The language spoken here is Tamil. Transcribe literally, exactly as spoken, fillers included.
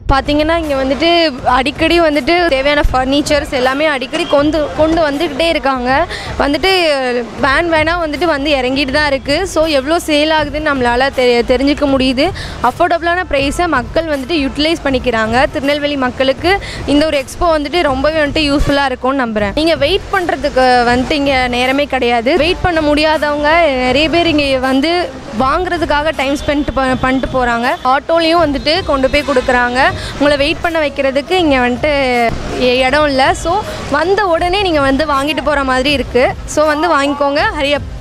பார்த்தீங்கன்னா இங்கே வந்துட்டு அடிக்கடி வந்துட்டு தேவையான ஃபர்னிச்சர்ஸ் எல்லாமே அடிக்கடி கொண்டு கொண்டு வந்துக்கிட்டே இருக்காங்க. வந்துட்டு வேன் வேணால் வந்துட்டு வந்து இறங்கிட்டு தான் இருக்குது. ஸோ எவ்வளோ சேல் ஆகுதுன்னு நம்மளால் தெ தெரிஞ்சிக்க முடியுது. அஃபோர்டபுளான ப்ரைஸை மக்கள் வந்துட்டு யூட்டிலைஸ் பண்ணிக்கிறாங்க. திருநெல்வேலி மக்களுக்கு இந்த ஒரு எக்ஸ்போ வந்துட்டு ரொம்பவே வந்துட்டு யூஸ்ஃபுல்லாக இருக்கும்னு நம்புகிறேன். நீங்கள் வெயிட் பண்ணுறதுக்கு வந்துட்டு இங்கே நேரமே கிடையாது. வெயிட் பண்ண முடியாதவங்க நிறைய பேர் இங்கே வந்து வாங்குறதுக்காக டைம் ஸ்பெண்ட் ப பண்ணிட்டு போகிறாங்க. ஆட்டோலையும் வந்துட்டு கொண்டு போய் கொடுக்குறாங்க. உங்களை வெயிட் பண்ண வைக்கிறதுக்கு இங்கே வந்துட்டு இடம் இல்லை. ஸோ வந்த உடனே நீங்கள் வந்து வாங்கிட்டு போகிற மாதிரி இருக்குது. ஸோ வந்து வாங்கிக்கோங்க. ஹரி அப்.